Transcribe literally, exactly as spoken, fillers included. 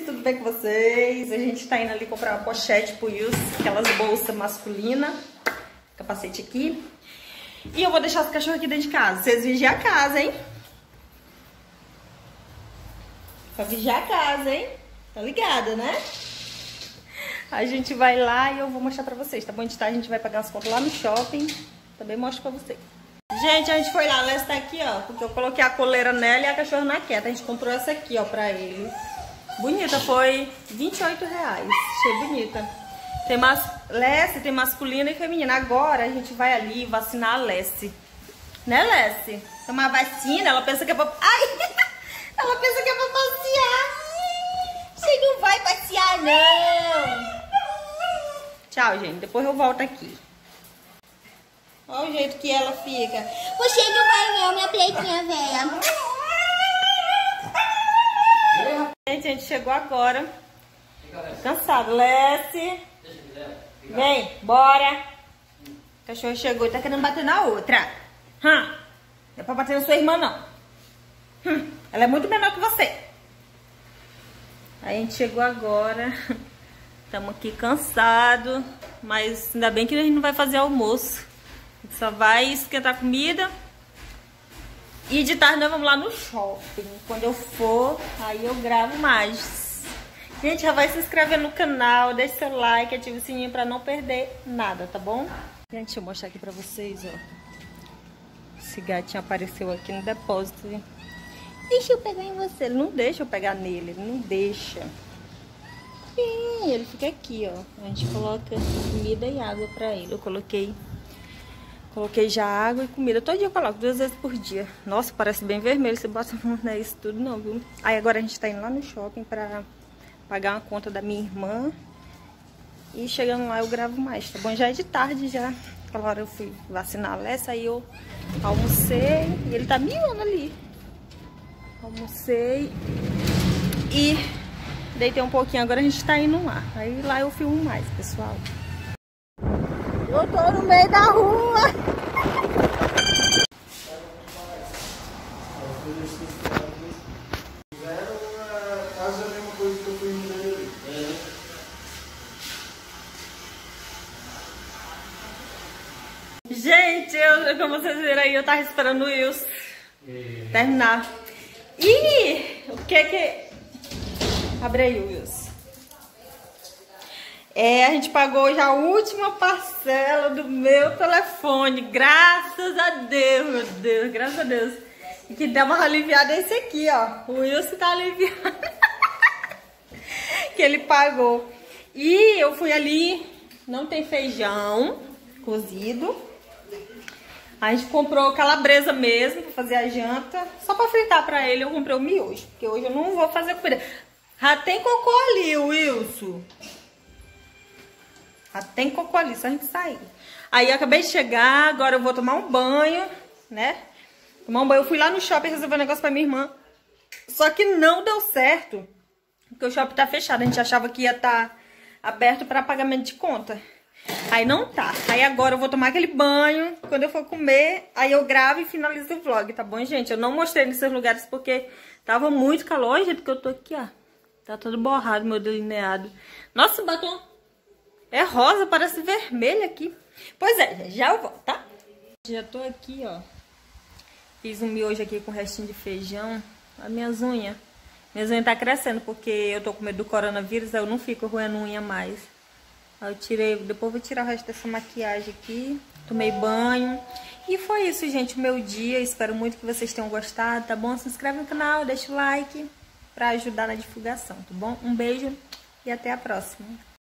tudo bem com vocês? A gente tá indo ali comprar uma pochete pro Wilson, aquelas bolsas masculinas, capacete aqui. E eu vou deixar os cachorros aqui dentro de casa. Vocês vigiam a casa, hein? Pra vigiar a casa, hein? Tá ligada, né? A gente vai lá e eu vou mostrar pra vocês, tá bom? De tarde a gente vai pagar as contas lá no shopping. Também mostro pra vocês. Gente, a gente foi lá, a Lécia tá aqui, ó, porque eu coloquei a coleira nela e a cachorra na quieta. A gente comprou essa aqui, ó, pra ele. Bonita, foi vinte e oito reais. Achei bonita. Tem mas... Lécia, tem masculina e feminina. Agora a gente vai ali vacinar a Lécia. Né, Lécia? Tomar vacina, ela pensa que é pra... Ai! Ela pensa que é pra passear. Você não vai passear, não. Tchau, gente. Depois eu volto aqui. Olha o jeito que ela fica. Você não vai não, minha pretinha velha. Gente, a gente chegou agora. Cansado. Lécia. Vem, bora. O cachorro chegou e tá querendo bater na outra. Hum. Não é pra bater na sua irmã, não. Hum. Ela é muito menor que você. Aí a gente chegou agora. Estamos aqui cansados. Mas ainda bem que a gente não vai fazer almoço. A gente só vai esquentar comida. E de tarde nós vamos lá no shopping. Quando eu for, aí eu gravo mais. Gente, já vai se inscrever no canal, deixa seu like, ativa o sininho pra não perder nada, tá bom? Gente, deixa eu mostrar aqui pra vocês, ó. Esse gatinho apareceu aqui no depósito. Deixa eu pegar em você. Ele não deixa eu pegar nele, ele não deixa. Sim, ele fica aqui, ó. A gente coloca comida e água pra ele. Eu coloquei... Coloquei já água e comida. Todo dia eu coloco, duas vezes por dia. Nossa, parece bem vermelho. Você bota não é isso tudo não, viu? Aí agora a gente tá indo lá no shopping pra pagar uma conta da minha irmã. E chegando lá eu gravo mais, tá bom? Já é de tarde já. Aquela hora eu fui vacinar a Lécia, aí eu almocei. E ele tá miando ali. Almocei. E deitei um pouquinho. Agora a gente tá indo lá. Aí lá eu filmo mais, pessoal. Eu tô no meio da rua. Gente, eu, como vocês viram aí, eu tava esperando o Wilson terminar. Ih, o que que... Abre aí, Wilson. É, a gente pagou já a última parcela do meu telefone. Graças a Deus, meu Deus, graças a Deus. E que deu uma aliviada esse aqui, ó. O Wilson tá aliviado. Que ele pagou. E eu fui ali, não tem feijão cozido. A gente comprou calabresa mesmo pra fazer a janta. Só pra fritar pra ele eu comprei o miojo. Porque hoje eu não vou fazer comida. Já tem cocô ali, Wilson. Já tem cocô ali, só a gente sair. Aí eu acabei de chegar, agora eu vou tomar um banho, né? Tomar um banho. Eu fui lá no shopping resolver um negócio pra minha irmã. Só que não deu certo. Porque o shopping tá fechado. A gente achava que ia estar aberto pra pagamento de conta. Aí não tá. Aí agora eu vou tomar aquele banho. Quando eu for comer, aí eu gravo e finalizo o vlog, tá bom, gente? Eu não mostrei nesses lugares porque tava muito calor. Olha o jeito que eu tô aqui, ó. Tá todo borrado, meu delineado. Nossa, batom... É rosa, parece vermelho aqui. Pois é, já eu volto, tá? Já tô aqui, ó. Fiz um miojo aqui com restinho de feijão. As minhas unhas. Minhas unhas tá crescendo porque eu tô com medo do coronavírus. Aí eu não fico roendo unha mais. Aí eu tirei, depois eu vou tirar o resto dessa maquiagem aqui. Tomei banho. E foi isso, gente, o meu dia. Espero muito que vocês tenham gostado, tá bom? Se inscreve no canal, deixa o like pra ajudar na divulgação, tá bom? Um beijo e até a próxima.